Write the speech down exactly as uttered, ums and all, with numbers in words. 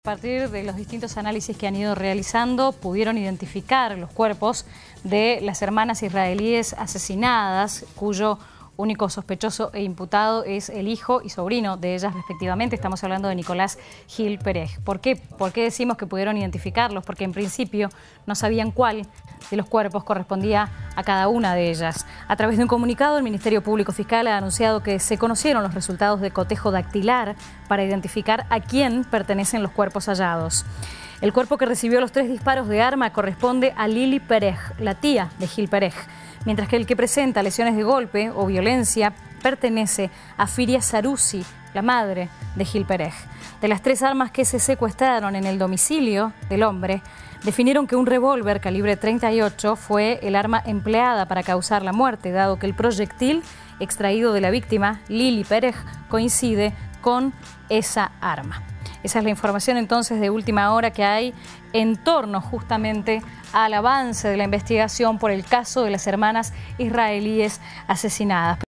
partir de los distintos análisis que han ido realizando, pudieron identificar los cuerpos de las hermanas israelíes asesinadas, cuyo único sospechoso e imputado es el hijo y sobrino de ellas respectivamente. Estamos hablando de Nicolás Gil Perej. ¿Por qué? ¿Por qué decimos que pudieron identificarlos? Porque en principio no sabían cuál de los cuerpos correspondía a cada una de ellas. A través de un comunicado, el Ministerio Público Fiscal ha anunciado que se conocieron los resultados de cotejo dactilar para identificar a quién pertenecen los cuerpos hallados. El cuerpo que recibió los tres disparos de arma corresponde a Lili Perej, la tía de Gil Perej, mientras que el que presenta lesiones de golpe o violencia pertenece a Firia Sarusi, la madre de Gil Perej. De las tres armas que se secuestraron en el domicilio del hombre, definieron que un revólver calibre treinta y ocho fue el arma empleada para causar la muerte, dado que el proyectil extraído de la víctima, Lili Perej, coincide con esa arma. Esa es la información entonces de última hora que hay en torno justamente al avance de la investigación por el caso de las hermanas israelíes asesinadas.